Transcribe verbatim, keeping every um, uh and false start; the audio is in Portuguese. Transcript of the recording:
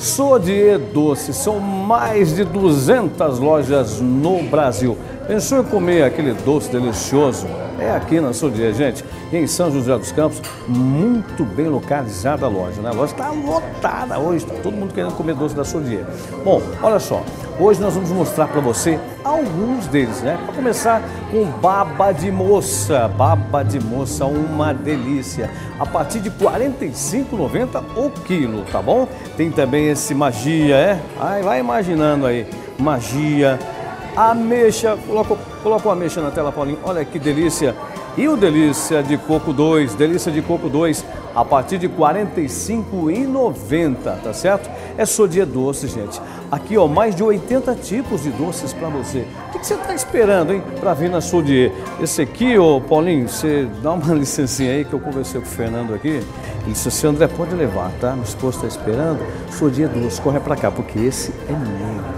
Sodier Doce, são mais de duzentas lojas no Brasil. Pensou em comer aquele doce delicioso? É aqui na Sodier, gente, em São José dos Campos, muito bem localizada a loja, né? A loja está lotada hoje, está todo mundo querendo comer doce da Sodier. Bom, olha só, hoje nós vamos mostrar para você alguns deles, né? Para começar com baba de moça, baba de moça, uma delícia, a partir de quarenta e cinco reais e noventa centavos o quilo, tá bom? Tem também esse magia, é? Ai, vai imaginando aí, magia. Ameixa, coloca, coloca uma ameixa na tela, Paulinho, olha que delícia. E o Delícia de Coco dois, Delícia de Coco dois, a partir de quarenta e cinco reais e noventa centavos, tá certo? É Sodier Doce, gente. Aqui, ó, mais de oitenta tipos de doces para você. O que, que você tá esperando, hein, para vir na Sodier? Esse aqui, ô Paulinho, você dá uma licencinha aí que eu conversei com o Fernando aqui. Ele disse assim, André, pode levar, tá? Meu esposo está esperando. Sodier Doce, corre para cá, porque esse é meu.